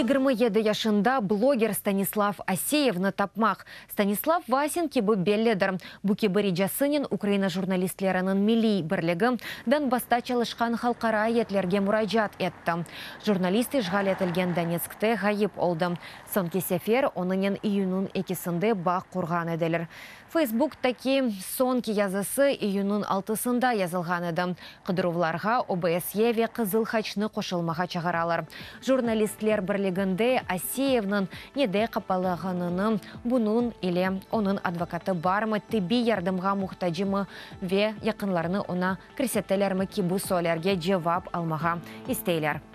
27 яшында блогер Станислав Асеевны тапмақ. Станислав Васин кебі белледір. Букебірі жасынен Украина журналистлерінің милли бірлігі Донбасста чалышқан халқара етлерге мұрайжат етті. Журналисты жғал етілген Донецкте ғайып олды. Сонки сефер онының июнун 2-сінде бақ құрған еділер. Facebook таки сонки язысы июнун 6-сында yazылған еді. Қыдырувларға ОБСЕ қызыл хачны қошылмаға чағаралар. Журналистлер бірлігінде Асеевнын неде қапалығынының бұнын или оның адвокаты бармы тиби ярдымға мұқтажымы ве яқынларыны она кресеттелермі кибу солерге жевап алмаға істейлер.